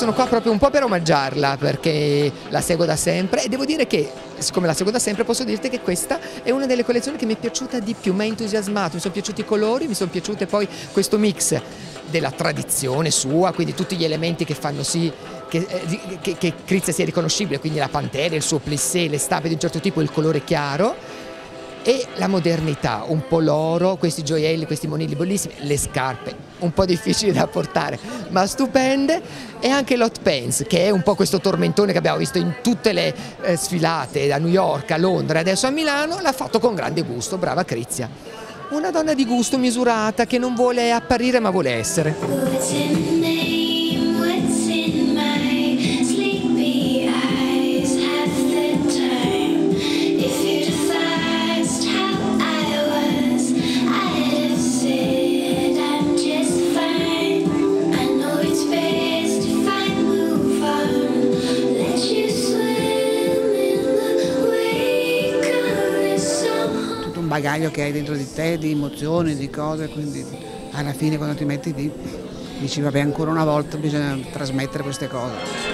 sono qua proprio un po' per omaggiarla, perché la seguo da sempre e devo dire che, siccome la seguo da sempre, posso dirti che questa è una delle collezioni che mi è piaciuta di più, mi ha entusiasmato, mi sono piaciuti i colori, mi sono piaciute poi questo mix della tradizione sua, quindi tutti gli elementi che fanno sì che Krizia sia riconoscibile, quindi la pantera, il suo plissé, le stampe di un certo tipo, il colore chiaro, e la modernità, un po' l'oro, questi gioielli, questi monili bellissimi, le scarpe un po' difficili da portare ma stupende, e anche l'hot pants, che è un po' questo tormentone che abbiamo visto in tutte le sfilate a New York, a Londra e adesso a Milano. L'ha fatto con grande gusto, brava Krizia, una donna di gusto, misurata, che non vuole apparire ma vuole essere. Un bagaglio che hai dentro di te, di emozioni, di cose, quindi alla fine quando ti metti lì dici vabbè, ancora una volta bisogna trasmettere queste cose.